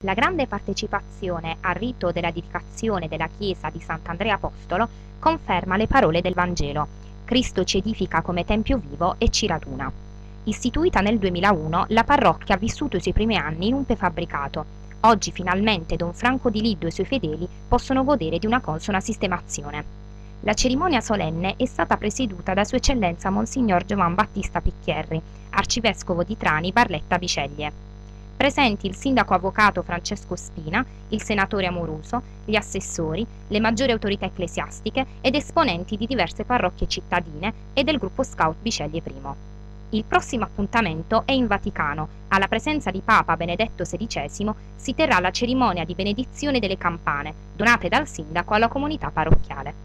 La grande partecipazione al rito della dedicazione della chiesa di Sant'Andrea Apostolo conferma le parole del Vangelo: Cristo ci edifica come tempio vivo e ci raduna. Istituita nel 2001, la parrocchia ha vissuto i suoi primi anni in un prefabbricato. Oggi finalmente Don Franco di Liddo e i suoi fedeli possono godere di una consona sistemazione. La cerimonia solenne è stata presieduta da Sua Eccellenza Monsignor Giovan Battista Picchierri, arcivescovo di Trani Barletta Biceglie. Presenti il sindaco avvocato Francesco Spina, il senatore Amoruso, gli assessori, le maggiori autorità ecclesiastiche ed esponenti di diverse parrocchie cittadine e del gruppo Scout Biceglie I. Il prossimo appuntamento è in Vaticano. Alla presenza di Papa Benedetto XVI si terrà la cerimonia di benedizione delle campane, donate dal sindaco alla comunità parrocchiale.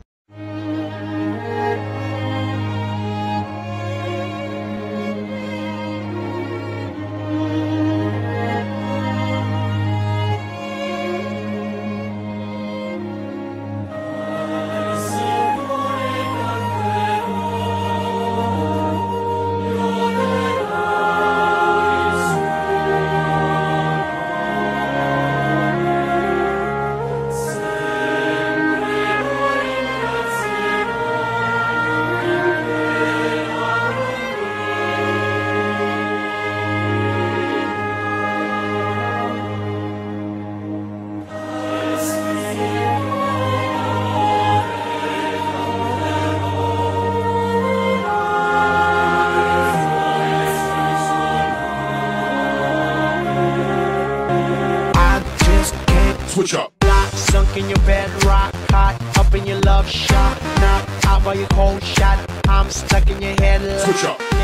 Switch up. Sunk in your bed, rock hot, up in your love shot, knock out by your cold shot. I'm stuck in your head. Switch up.